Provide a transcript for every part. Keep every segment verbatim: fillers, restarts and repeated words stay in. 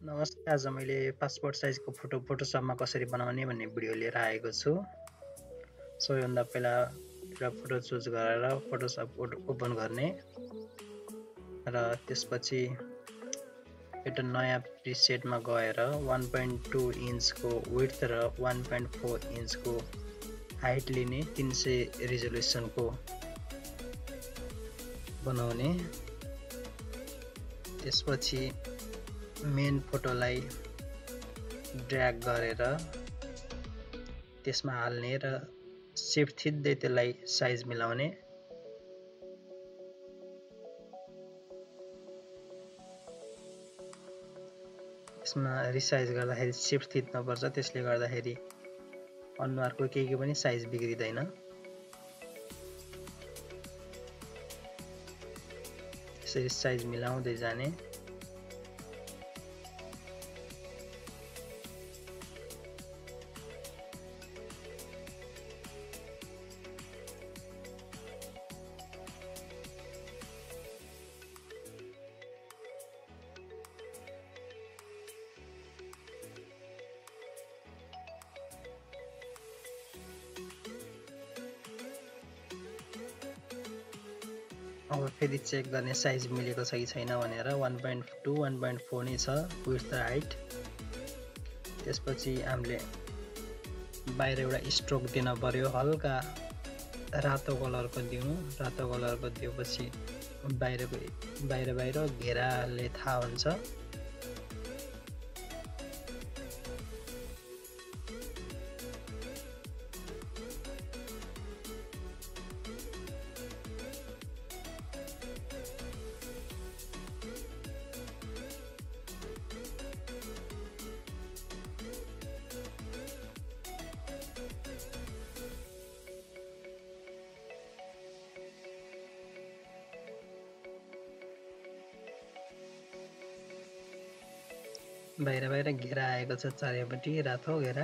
नमस्ते, आज मैले पासपोर्ट साइजको फोटो फोटोसपमा कसरी बनाउने भन्ने भिडियो लिएर आएको छु। सबैभन्दा पहिला एउटा फोटो चुज गरेर फोटोसप ओपन गर्ने र त्यसपछि एउटा नयाँ प्रिसेटमा गएर वन पोइन्ट टू इन्चको विड्थ र वन पोइन्ट फोर इन्चको हाइट लिने, तीन सय रिजोल्युसनको बनाउने। त्यसपछि मेन फोटोलाई ड्र्याग गरेर त्यसमा हाल्ने र शिफ्ट थिच्दै त्यसलाई साइज मिलाउने। यसमा रिसाइज गर्दाखेरि शिफ्ट थिच्नुपर्छ, त्यसले गर्दाखेरि अनुहारको केही केही पनि साइज बिग्रिँदैन। यसरी साइज मिलाउँदै जाने। अब फेरि चेक गर्ने साइज मिलेको छ कि छैन भनेर। One point two one point four नै छ विड्थ र हाइट। त्यसपछि हामीले बाहिर एउटा स्ट्रोक दिन पर्यो, हल्का रातो कलरको दिउँ। रातो कलरको दिएपछि बाहिरको बाहिर बाहिर घेराले थाहा हुन्छ। बाहिर बाहिर घेरा आएको छ, चारैपट्टि रातो घेरा।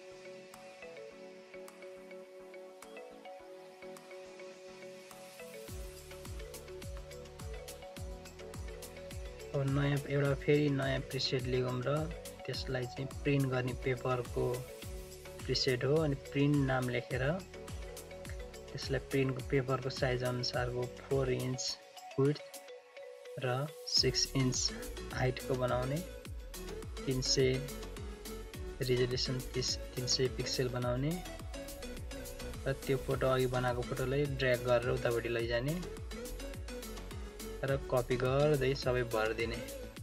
अब नयाँ एउटा फेरि नयाँ प्रिसेट लिगौँ र त्यसलाई चाहिँ प्रिन्ट गर्ने पेपरको प्रिसेट हो। अनि प्रिन्ट नाम लेखेर त्यसलाई प्रिन्टको पेपरको साइज अनुसारको फोर इन्च विड्थ र सिक्स इन्च हाइटको बनाउने। तीन सय रिजोल्युसन तीन सय पिक्सेल बनाउने र त्यो फोटो अघि बनाएको फोटोलाई ड्र्याग गरेर उतापट्टि लैजाने र कपी गर्दै सबै भरिदिने।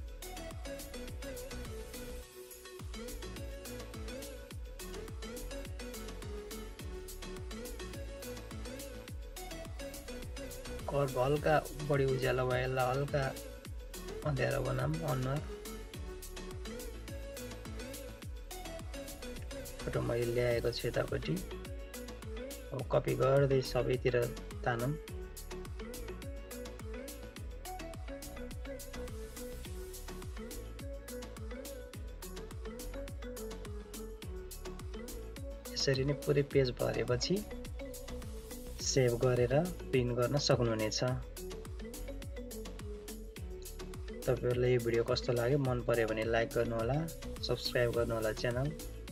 कर्भ हल्का बढी उज्यालो भएला हल्का अँध्यारो बनाऊँ अनुहार। फोटो मैले ल्याएको छु यतापट्टि। अब कपी गर्दै सबैतिर तानौँ। यसरी नै पुरै पेज भरेपछि सेभ गरेर प्रिन्ट गर्न सक्नुहुनेछ। तपाईहरुलाई यो भिडियो कस्तो लाग्यो, मन पर्यो भने लाइक गर्नुहोला, सब्स्क्राइब गर्नुहोला च्यानल।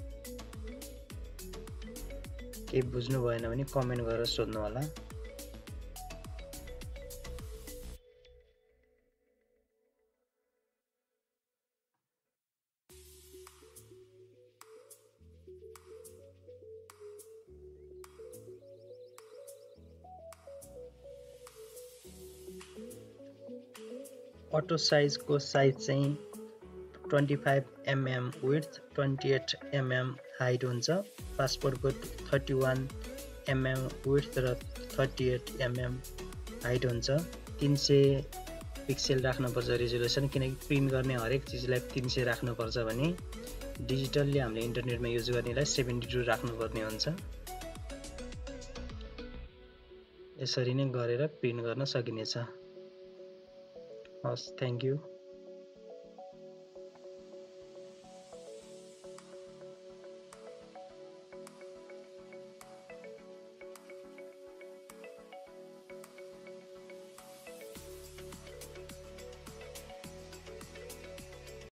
केही बुझ्नु भएन भने कमेन्ट गरेर सोध्नु होला। अटो साइजको साइज चाहिँ twenty five MM width twenty eight MM height हुन्छ। पासपोर्टको थर्टी वान एमएम विड्थ र थर्टी एट एमएम हाइट हुन्छ। तीन सय पिक्सेल राख्नुपर्छ रिजोल्युसन, किनकि प्रिन्ट गर्ने हरेक चिजलाई तीन सय राख्नुपर्छ भने डिजिटलले हामीले इन्टरनेटमा युज गर्नेलाई सेभेन्टी टू राख्नुपर्ने हुन्छ। यसरी नै गरेर प्रिन्ट गर्न सकिनेछ। हस्, थ्याङ्क यू।